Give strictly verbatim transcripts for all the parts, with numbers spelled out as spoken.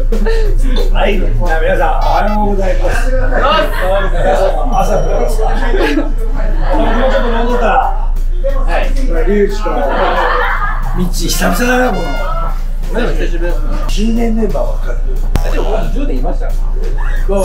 はい、じゃあ皆さんおはようございます。朝からですか。もうちょっと飲んでたら、はい、リュウジとミッチー久々だなこの。久しぶり。じゅうねんメンバーわかる。でもじゅうねんいました。違う違う。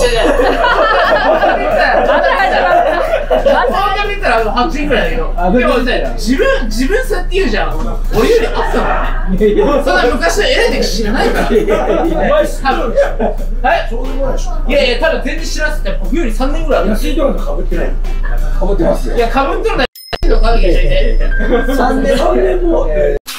見たらはちねんぐらいだけど、でも自分自分そうやって言うじゃん。俺よりあったからね。そんな昔の偉い時知らないから。多分。はい。そうでもないでしょ。いやいや多分全然知らなくて僕よりさんねんぐらい。 安いところと被ってない。被ってますよ。 いや被ってるののかぶりがさんねんさんねんも。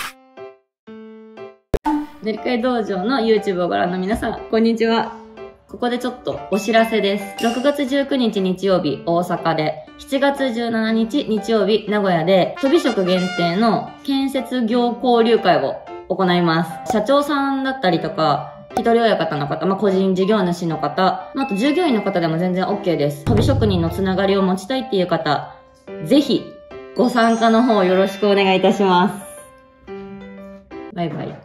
練り会道場の YouTube をご覧の皆さん、こんにちは。ここでちょっとお知らせです。ろくがつじゅうくにち日曜日、大阪で、しちがつじゅうしちにち日曜日、名古屋で、とび職限定の建設業交流会を行います。社長さんだったりとか、一人親方の方、まあ、個人事業主の方、あと従業員の方でも全然 OK です。とび職人のつながりを持ちたいっていう方、ぜひ、ご参加の方よろしくお願いいたします。バイバイ。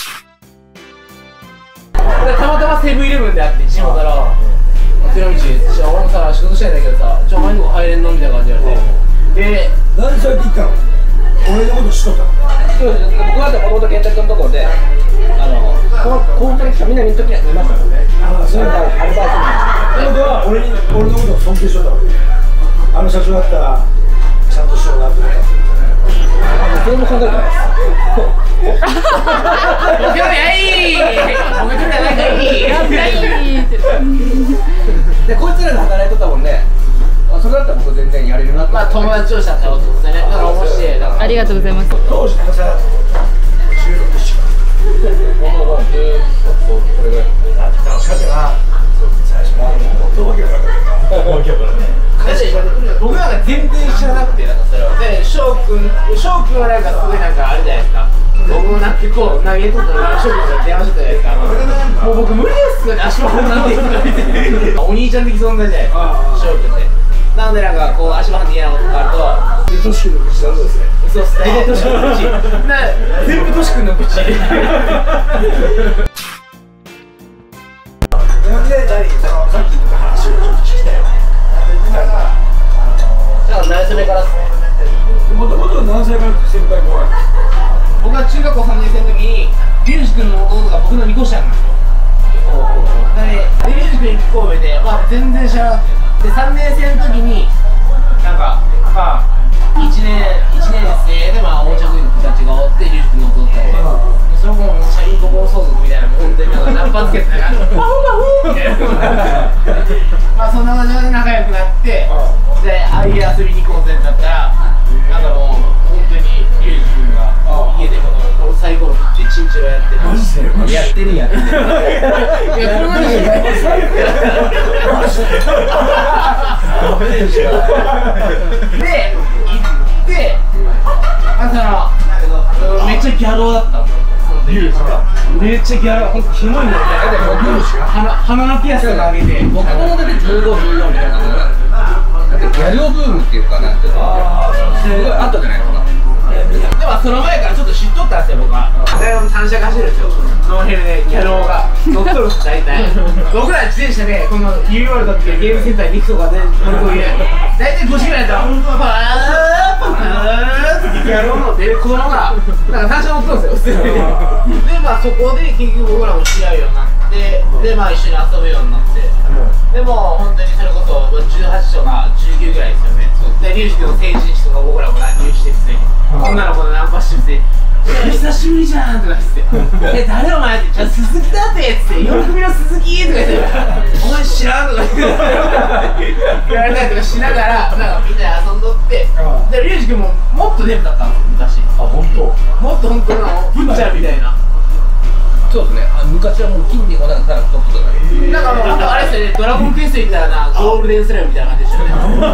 たまたまセブンイレブンであって地元から「寺道、俺もさ仕事したいんだけどさ、ちょお前のとこ入れんの?」みたいな感じで言われて、でなんでそうやって言ったの？俺のこと知っとったの？ 僕はもともと健太君のところで、あのこの高校来た南の時にはいましたもんね。ああ、そうなんだ。アルバイトに。では俺に俺のことを尊敬しとったわけ。あの社長だったらちゃんとしようなって思った。 それも考えてないです。 僕よりはいい僕よりはいいやばいで、こいつらで働いとったもんで、それだったら僕全然やれるなって。 まあ友達をしたってことですね。だから面白い。 ありがとうございます。 当時のさ、じゅうろくでしか。 もうずっとこれぐらい。 楽しかったな。最初はもうわけわからない。わけわからない。 僕なんか全然知らなくて、なんかそれは。で、翔くん、翔くんはなんかすごいなんかあれじゃないですか。僕もなんかこう投げとったら翔くんから電話してたじゃないですか。もう僕無理ですよね、足場なんて言ってお兄ちゃん的存在じゃないですか、翔くんって。なのでなんかこう足場で嫌なことがあると、 トシ君の口なんですね。 そうっす、大体トシ君の口。全部トシ君の口。 なんで何そのさっきの話をちょっと聞きたいよ。 だから何歳目からっすね。 もともと何歳から先輩後輩？ 僕が中学校さんねん生の時にリュウジ君の弟が僕のにこ下なんですよ。で、リュウジ君いっこ上で、まあ全然知らなくて、でさんねん生の時になんかまあいちねんいちねん生でまあおもちゃ組の子たちがおってリュウジ君の弟たちで、それももう社員ごぼう相続みたいな、本当になんかナンパつけてなんかパフパフみたいな。まあそんな感じで仲良くなって、でああいう遊びに行こうぜってなったら、なんかもう本当にリュウジ君が家でこのサイコロ振ってチンチラやってる。 やってるやってる。 いや、車でしょ。で、行って、あの、めっちゃギャローだったの。めっちゃギャロー、ほんとキモいんだよね。鼻のピアスとか上げて。 僕もだってじゅうご、じゅうよんみたいな感じだってギャルオブームっていうかなんていうのすごいあったじゃないですか。 でもその前からちょっと知っとったんですよ、僕は。大学の単車が走るんですよ、ノーヘルでギャローが乗っとるんです、大体。僕ら自転車で、この ユーワールドっていうゲームセンターに行くとかで乗り込みで、大体ごじぐらいだと、パーパーってギャロー乗って、子供が、なんか単車乗っとるんですよ、普通に。で、まあそこで結局僕らも知り合うようになって、で、まあ一緒に遊ぶようになって、でも本当にそれこそじゅうはちとかじゅうきゅうぐらいですよね。で、リュウジ君の成人式とか僕らも乱入してきて、女の子のナンパしてて、久しぶりじゃんとか言って、え、誰お前って、じゃあ鈴木だってっつって、夜組の鈴木とか言って、お前知らんとか言われたりとかしながら、なんかみんなで遊んどって、で、リュウジ君ももっとデブだったんですよ、昔。 あ、本当。 もっと本当のブッチャーみたいな。 そうですね。あ、昔はもう筋肉がなんかただ太ってたから。 なんかもう、あれですよね、ドラゴンクエスト行ったらな、ゴールデンスライムみたいな感じでしたよね。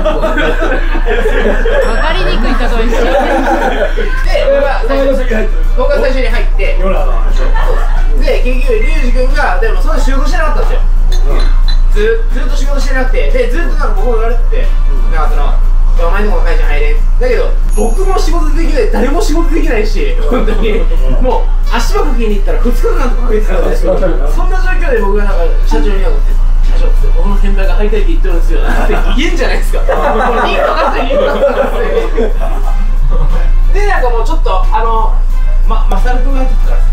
わかりにくいかと一緒。 で、僕は最初に入って、で、結局、リュウジ君が、でもそんな仕事してなかったんですよ。ずずっと仕事してなくて、で、ずっとなんか僕も言われてて、なんかその、 お前のこの会社入れん。だけど僕も仕事できない、誰も仕事できないし、本当にもう足場かけに行ったらふつかかんとかかけてたんですよ。そんな状況で僕がなんか社長には社長って僕の先輩が入りたいって言ってるんですよって言えんじゃないですか。いいかかっていいかかってで、なんかもうちょっとあのま、マサル君が入ってきたから、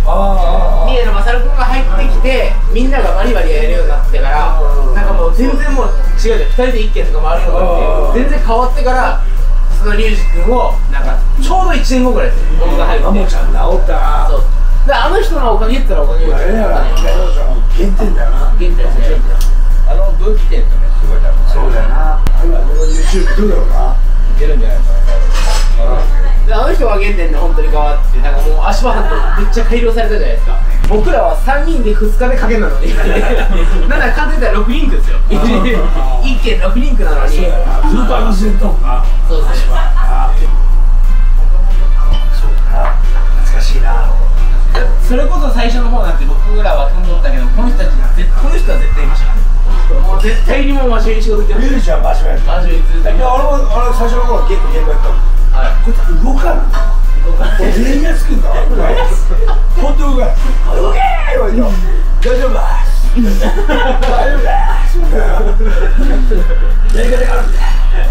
三重のマサル君が入ってきて、みんながバリバリやれるようになってから、なんかもう全然もう違うじゃん、ふたりで一軒とか回るようになって、全然変わってから、そのリュウジ君を、なんかちょうどいちねんごぐらいですよ、僕が入って。 マモちゃん治ったな。 そうで、あの人のおかげって言ったらおかげですよ。 あれだよな、原点だよな。 原点ですね。 あの分岐点とね、すごい多分そうだよな。今この YouTube どうだろうな。 いけるんじゃないですかね。 で、あの人が原点で本当に変わって、なんかもう足場半島めっちゃ改良されたじゃないですか。僕らはさんにんでふつかでかけなのになんだかんだ言ったらろくリンクですよ。いっけんろくリンクなのに。 そうだよな。ずっとあの先頭か。 そうそうそう。 そうだな。懐かしいな。 それこそ最初の方なんて僕らは飛んどったけど、この人たち絶この人は絶対いましたからね。もう絶対にもう真面目に仕事行ってました。 リュウジは真面目やった。 真面目にずっと。 いや、俺もあの最初の頃結構現場やったもん。 はい。 こいつ動かんの。俺全員がつくんだ。本当動かん。動けーよ。大丈夫だ。大丈夫だ。やり方があるんだ。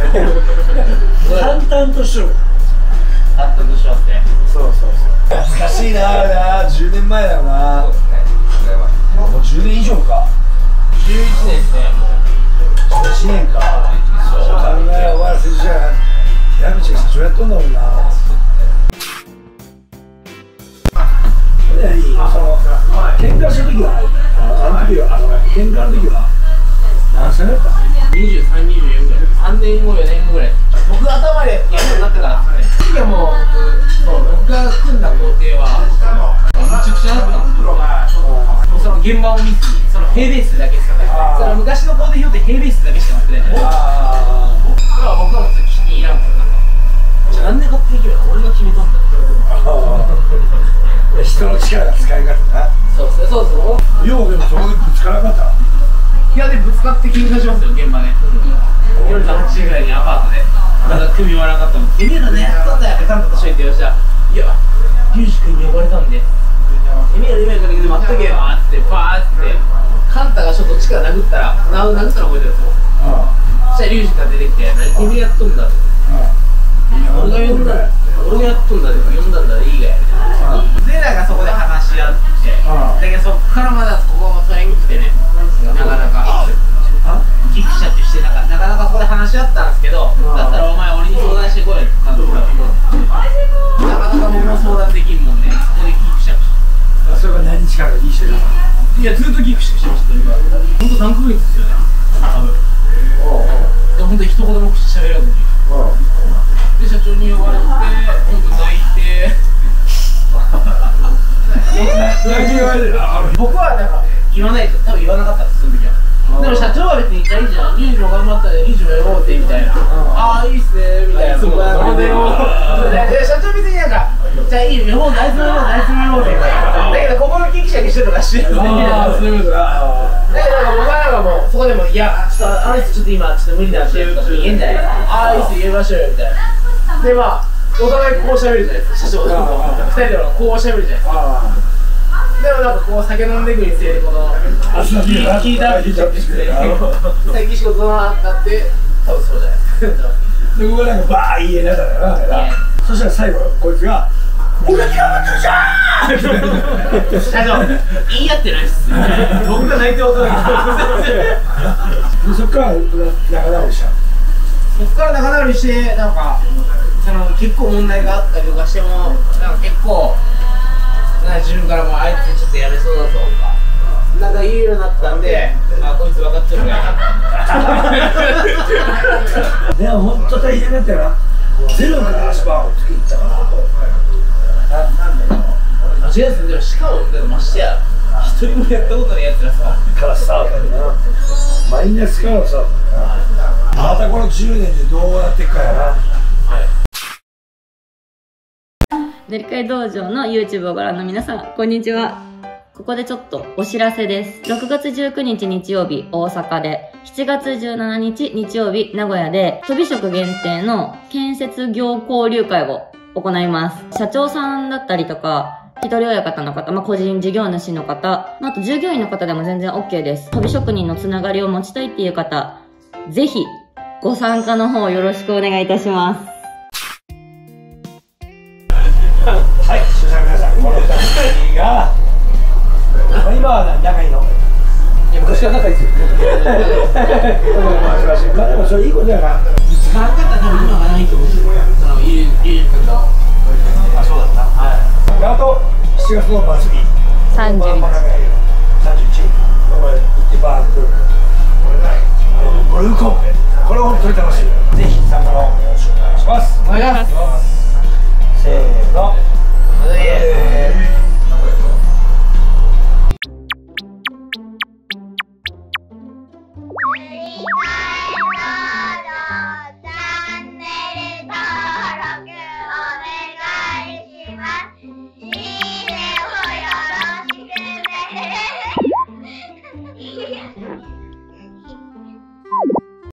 淡々としろ。 納得しようって。 そうそうそう。懐かしいな、あれな。じゅうねんまえだよな。もうじゅうねん以上か。 じゅういちねんですね、もう。 いちねんか。そう考え終わらせじゃん。平口が社長やっとんだもんな。その喧嘩した時は、あの時は、あの喧嘩の時は何歳だった？ にじゅうさん、にじゅうよんぐらい。さんねんご、よねんごぐらい。僕が頭でやるようになってからですね。次はもう、そう僕が組んだ工程はめちゃくちゃだったんですよ。もうその現場を見ずに、その平ベースだけしかない。その昔の工程表って平ベースだけしかなってないじゃないですか。だから僕はもう気に入らんからなんか。じゃあなんで勝手に決めたの？俺が決めたんだよ。 人の力が使い方な。 そうそうそうそう。 ようでもそこでぶつからなかった。 いやでぶつかって喧嘩しますよ、現場で。夜のはちじぐらいにアパートで。まだ組み割らなかったの。てめえらねやったんだよってカンタとしといてよしたら、いや、リュウジ君に呼ばれたんで。てめえら今から待っとけよって、バーって。カンタがちょっと力殴ったら、殴ったら覚えてるんですよ。そしたらリュウジ君が出てきて、何てめえやっとんだって。俺が呼んだんだ。俺がやっとんだで呼んだんだでいいがやみたいな。で、なんかそこで話し合って、だけどそっからまだここもそれに来てね、なかなかギクシャってしてなかなかなかそこで話し合ったんですけど、だったらお前俺に相談してこいよって感じで、なかなか僕も相談できんもんね、そこでギクシャして。 それが何日からいい人だ。 いや、ずっとギクシャしてました、ほんとさんかげつですよね、多分。で、ほんと一言も口しゃべらずに。で、社長に呼ばれて、ほんと泣いて。僕はなんか言わないと、多分言わなかったんです、その時は。でも社長は別にいいじゃん、リュウジも頑張ったらリュウジもやろうってみたいな。ああ、いいっすねみたいな。僕はなんかで、社長別になんか、じゃあいいよ、もう大豆もやろう、大豆もやろうって。だけど、ここの記者にしてとかしてるので。だけど、僕はなんかもう、そこでも、いや、ちょっとあの人ちょっと今、ちょっと無理なんで、とか言えんじゃない。ああ、いいっす、言いましょうよみたいな。で、まあ、お互いこうしゃべるじゃないですか、社長とふたりでこうしゃべるじゃないですか。でもなんかこう酒飲んでいくにつれてこの聞いたって言って最近仕事があって多分そうじゃないですか。 で僕がなんかバー言えながらな、そしたら最後こいつが「俺が頑張ってるじゃん!」 社長言い合ってないっす僕が泣いて踊るそっから仲直りした。 そっから仲直りしてなんかその結構問題があったりとかしてもなんか結構自分からもあいつちょっとやめそうだぞとかなんか言うようになったんで、あこいつ分かってるねでも本当大変だったよな。ゼロから足場を作ったから間違いですね。でもしかもましてや一人もやったことないやつらさからさマイナスからさまたこのじゅうねんでどうやっていくかやな。 デリカイ道場の YouTube をご覧の皆さん、こんにちは。 ここでちょっとお知らせです。ろくがつじゅうくにち日曜日大阪で、しちがつじゅうしちにち日曜日名古屋で、とび職限定の建設業交流会を行います。社長さんだったりとか、一人親方の方、まあ、個人事業主の方、あと従業員の方でも全然 OK です。とび職人のつながりを持ちたいっていう方、ぜひご参加の方よろしくお願いいたします。 はい、視聴者の皆さん、このふたりが今は仲いいの？ いや、昔から仲いいですよ。 まあでもそれいいことやな。 使わなかったら多分今はないと思うんですよ。そのゆうゆうくんと。あ、そうだった。はい。 あとしちがつの末日。 さんじゅういち。 さんじゅういち。これ一番来る。ブルーコンペ。これ本当に楽しい。ぜひ参加の方よろしくお願いします。 お願いします。 せーの。えーいいねをよろしくね。